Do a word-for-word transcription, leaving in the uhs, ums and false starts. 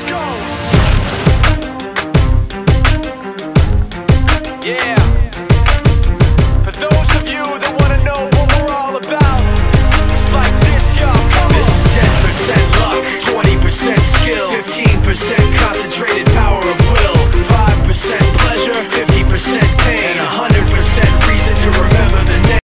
go. Yeah. For those of you that wanna know what we're all about, it's like this, y'all. Come on. This is ten percent luck, twenty percent skill, fifteen percent concentrated power.